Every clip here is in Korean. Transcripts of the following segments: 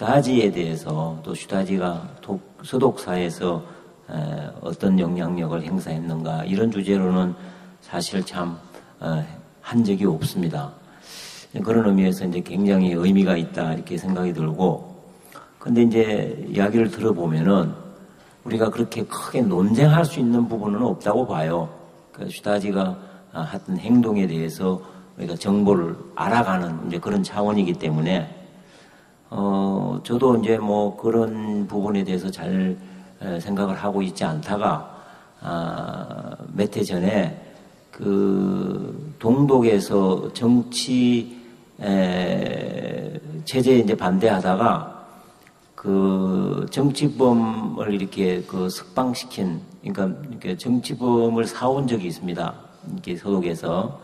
슈타지에 대해서 또 슈타지가 서독사에서 어떤 영향력을 행사했는가 이런 주제로는 사실 참 한 적이 없습니다. 그런 의미에서 이제 굉장히 의미가 있다 이렇게 생각이 들고, 근데 이제 이야기를 들어보면은 우리가 그렇게 크게 논쟁할 수 있는 부분은 없다고 봐요. 그 슈타지가 했던 행동에 대해서 우리가 정보를 알아가는 이제 그런 차원이기 때문에 저도 이제 뭐 그런 부분에 대해서 잘 생각을 하고 있지 않다가 몇 해 전에 그 동독에서 정치 체제에 이제 반대하다가 그 정치범을 이렇게 그 석방시킨, 그러니까 이렇게 정치범을 사온 적이 있습니다. 이렇게 서독에서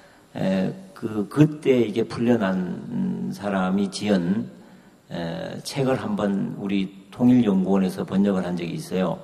그때 이게 풀려난 사람이 지은 책을 한번 우리 통일연구원에서 번역을 한 적이 있어요.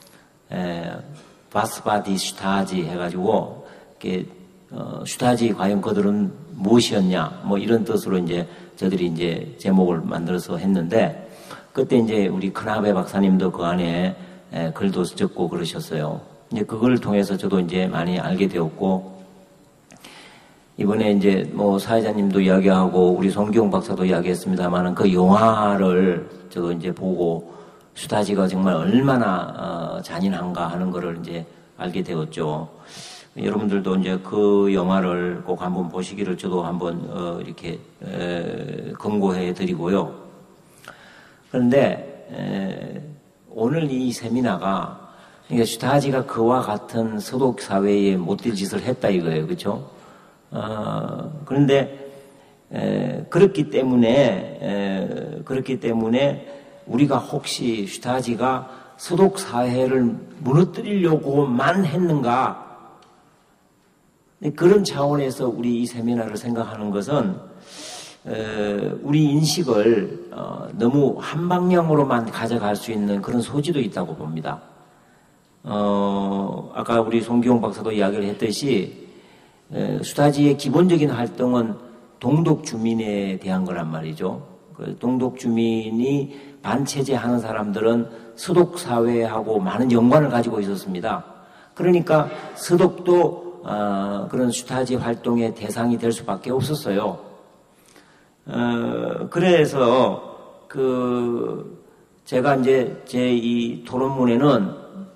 바스바디 슈타지 해가지고 이렇게 슈타지 과연 그들은 무엇이었냐 뭐 이런 뜻으로 이제 저들이 이제 제목을 만들어서 했는데, 그때 이제 우리 크나베 박사님도 그 안에 글도 적고 그러셨어요. 이제 그걸 통해서 저도 이제 많이 알게 되었고, 이번에 이제 뭐 사회자님도 이야기하고 우리 송기용 박사도 이야기했습니다만은 그 영화를 저도 이제 보고 슈타지가 정말 얼마나 잔인한가 하는 거를 이제 알게 되었죠. 여러분들도 이제 그 영화를 꼭 한번 보시기를 저도 한번 이렇게 권고해 드리고요. 그런데 오늘 이 세미나가 그러니까 슈타지가 그와 같은 서독 사회에 못될 짓을 했다 이거예요, 그렇죠? 그런데 그렇기 때문에 우리가 혹시 슈타지가 서독 사회를 무너뜨리려고만 했는가? 그런 차원에서 우리 이 세미나를 생각하는 것은 우리 인식을 너무 한 방향으로만 가져갈 수 있는 그런 소지도 있다고 봅니다. 아까 우리 송기용 박사도 이야기를 했듯이 슈타지의 기본적인 활동은 동독 주민에 대한 거란 말이죠. 그 동독 주민이 반체제하는 사람들은 서독 사회하고 많은 연관을 가지고 있었습니다. 그러니까 서독도 그런 슈타지 활동의 대상이 될 수밖에 없었어요. 그래서 제가 이제 제 이 토론문에는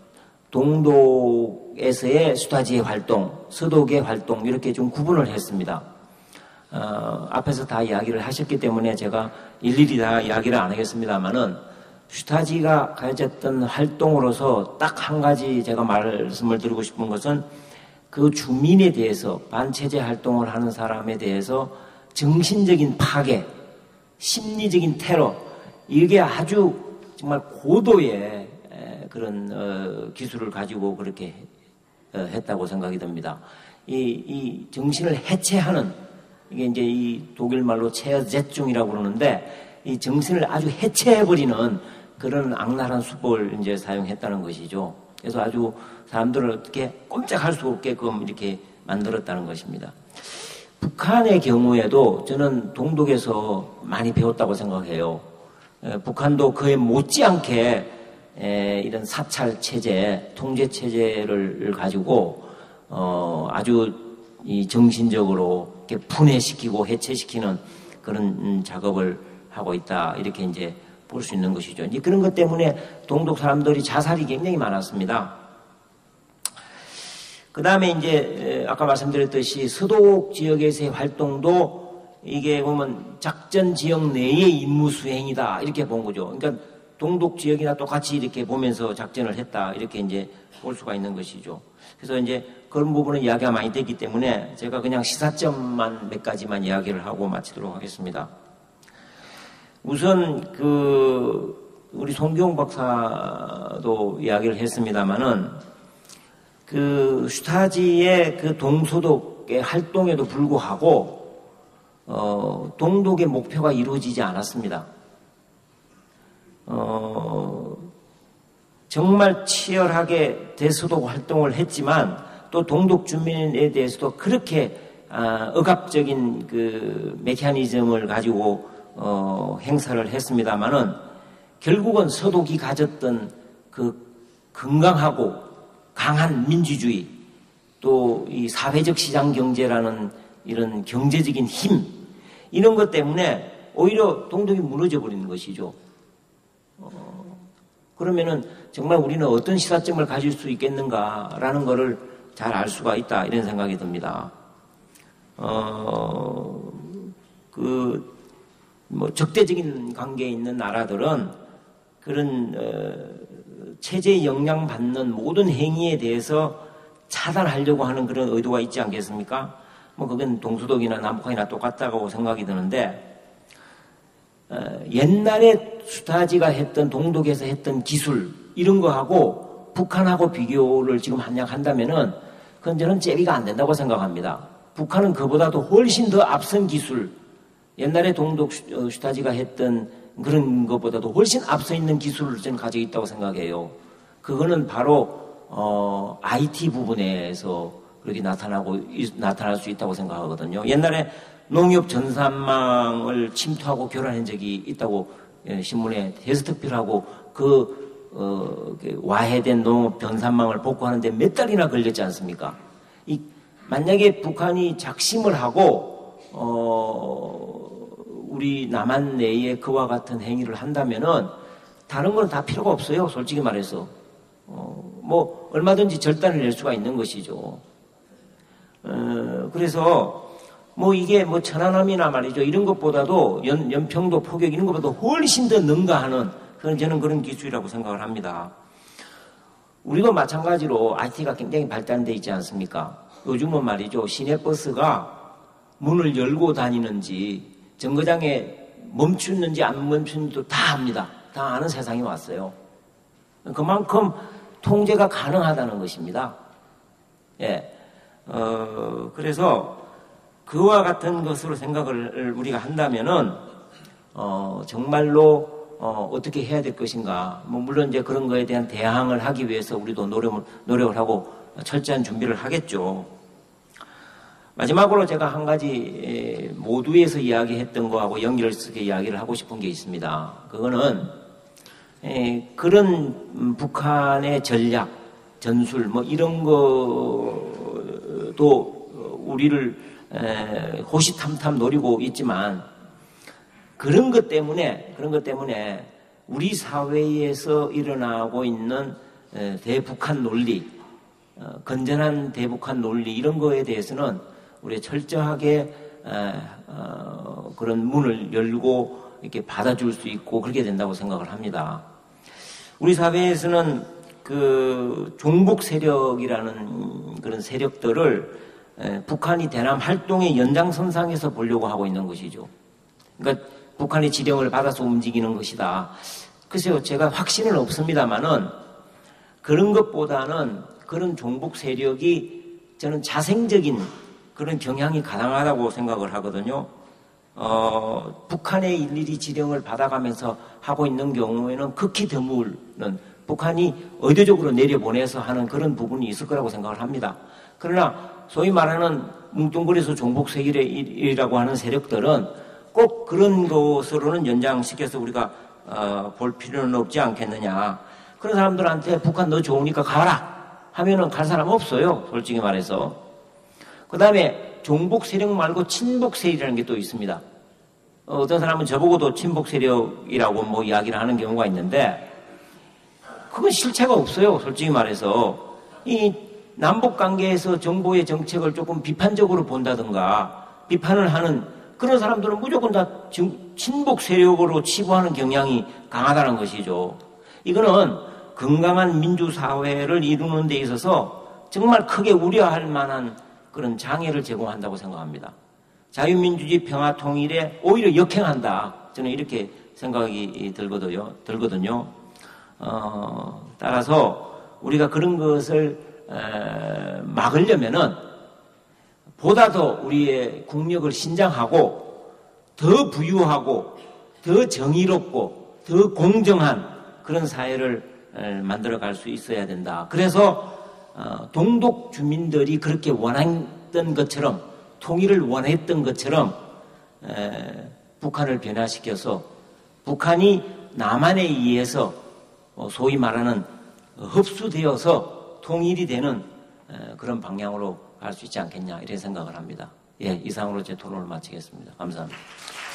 동독에서의 슈타지의 활동, 서독의 활동 이렇게 좀 구분을 했습니다. 앞에서 다 이야기를 하셨기 때문에 제가 일일이 다 이야기를 안 하겠습니다만은 슈타지가 가졌던 활동으로서 딱 한 가지 제가 말씀을 드리고 싶은 것은 그 주민에 대해서 반체제 활동을 하는 사람에 대해서 정신적인 파괴, 심리적인 테러, 이게 아주 정말 고도의 그런 기술을 가지고 그렇게 했다고 생각이 듭니다. 이 정신을 해체하는, 이게 이제 이 독일 말로 체제중이라고 그러는데 이 정신을 아주 해체해버리는 그런 악랄한 수법을 이제 사용했다는 것이죠. 그래서 아주 사람들을 어떻게 꼼짝할 수 없게끔 이렇게 만들었다는 것입니다. 북한의 경우에도 저는 동독에서 많이 배웠다고 생각해요. 북한도 그에 못지않게 이런 사찰 체제, 통제 체제를 가지고 아주 이 정신적으로 이렇게 분해시키고 해체시키는 그런 작업을 하고 있다, 이렇게 이제 볼 수 있는 것이죠. 이제 그런 것 때문에 동독 사람들이 자살이 굉장히 많았습니다. 그 다음에 이제 아까 말씀드렸듯이 서독 지역에서의 활동도 이게 보면 작전 지역 내의 임무 수행이다, 이렇게 본 거죠. 그러니까 동독 지역이나 똑같이 이렇게 보면서 작전을 했다, 이렇게 이제 볼 수가 있는 것이죠. 그래서 이제 그런 부분은 이야기가 많이 됐기 때문에 제가 그냥 시사점만 몇 가지만 이야기를 하고 마치도록 하겠습니다. 우선 우리 송기용 박사도 이야기를 했습니다마는 슈타지의 그 동서독의 활동에도 불구하고 동독의 목표가 이루어지지 않았습니다. 정말 치열하게 대서독 활동을 했지만 또 동독 주민에 대해서도 그렇게 억압적인 그 메커니즘을 가지고 행사를 했습니다마는 결국은 서독이 가졌던 그 건강하고 강한 민주주의, 또 이 사회적 시장 경제라는 이런 경제적인 힘, 이런 것 때문에 오히려 동독이 무너져 버리는 것이죠. 그러면은 정말 우리는 어떤 시사점을 가질 수 있겠는가라는 것을 잘 알 수가 있다, 이런 생각이 듭니다. 적대적인 관계에 있는 나라들은 그런 체제에 영향받는 모든 행위에 대해서 차단하려고 하는 그런 의도가 있지 않겠습니까? 그건 동서독이나 남북한이나 똑같다고 생각이 드는데, 옛날에 수타지가 했던, 동독에서 했던 기술, 이런 거하고 북한하고 비교를 지금 한다면은 그건 저는 제비가 안 된다고 생각합니다. 북한은 그보다도 훨씬 더 앞선 기술, 옛날에 동독 슈타지가 했던 그런 것보다도 훨씬 앞서 있는 기술을 저는 가지고 있다고 생각해요. 그거는 바로 IT 부분에서 그렇게 나타날 수 있다고 생각하거든요. 옛날에 농협 전산망을 침투하고 교란한 적이 있다고 신문에 데스크톱하고 와해된 농협 전산망을 복구하는데 몇 달이나 걸렸지 않습니까? 만약에 북한이 작심을 하고 우리 남한 내에 그와 같은 행위를 한다면은 다른 건 다 필요가 없어요. 솔직히 말해서 얼마든지 절단을 낼 수가 있는 것이죠. 그래서 이게 천안함이나 말이죠, 이런 것보다도 연평도 포격 이런 것보다 훨씬 더 능가하는 저는 그런 기술이라고 생각을 합니다. 우리도 마찬가지로 IT가 굉장히 발달되어 있지 않습니까? 요즘은 말이죠, 시내버스가 문을 열고 다니는지 정거장에 멈추는지 안 멈추는지도 다 압니다. 다 아는 세상이 왔어요. 그만큼 통제가 가능하다는 것입니다. 예. 그래서 그와 같은 것으로 생각을 우리가 한다면은 정말로 어떻게 해야 될 것인가. 물론 이제 그런 거에 대한 대항을 하기 위해서 우리도 노력을 하고 철저한 준비를 하겠죠. 마지막으로 제가 한 가지 모두에서 이야기했던 거하고 연결해서 이야기를 하고 싶은 게 있습니다. 그거는 그런 북한의 전략, 전술 이런 것도 우리를 호시탐탐 노리고 있지만 그런 것 때문에 우리 사회에서 일어나고 있는 대북한 논리, 건전한 대북한 논리 이런 거에 대해서는 우리 철저하게 그런 문을 열고 이렇게 받아줄 수 있고 그렇게 된다고 생각을 합니다. 우리 사회에서는 그 종북 세력이라는 그런 세력들을 북한이 대남 활동의 연장선상에서 보려고 하고 있는 것이죠. 그러니까 북한의 지령을 받아서 움직이는 것이다. 글쎄요, 제가 확신은 없습니다만은 그런 것보다는 그런 종북 세력이 저는 자생적인 그런 경향이 가능하다고 생각을 하거든요. 북한의 일일이 지령을 받아가면서 하고 있는 경우에는 극히 드물은 북한이 의도적으로 내려보내서 하는 그런 부분이 있을 거라고 생각을 합니다. 그러나 소위 말하는 뭉뚱그려서 종북 세력이라고 하는 세력들은 꼭 그런 것으로는 연장시켜서 우리가 볼 필요는 없지 않겠느냐. 그런 사람들한테 북한 너 좋으니까 가라 하면은 갈 사람 없어요. 솔직히 말해서. 그 다음에 종북 세력 말고 친북 세력이라는 게 또 있습니다. 어떤 사람은 저보고도 친북 세력이라고 이야기를 하는 경우가 있는데 그건 실체가 없어요. 솔직히 말해서. 이 남북 관계에서 정부의 정책을 조금 비판적으로 본다든가 비판을 하는 그런 사람들은 무조건 다 친북 세력으로 치부하는 경향이 강하다는 것이죠. 이거는 건강한 민주사회를 이루는 데 있어서 정말 크게 우려할 만한 그런 장애를 제공한다고 생각합니다. 자유민주주의 평화통일에 오히려 역행한다. 저는 이렇게 생각이 들거든요. 따라서 우리가 그런 것을 막으려면은 보다 더 우리의 국력을 신장하고 더 부유하고 더 정의롭고 더 공정한 그런 사회를 만들어갈 수 있어야 된다. 그래서 동독 주민들이 그렇게 원했던 것처럼 통일을 원했던 것처럼 북한을 변화시켜서 북한이 남한에 의해서 소위 말하는 흡수되어서 통일이 되는 그런 방향으로 갈 수 있지 않겠냐 이런 생각을 합니다. 예, 이상으로 제 토론을 마치겠습니다. 감사합니다.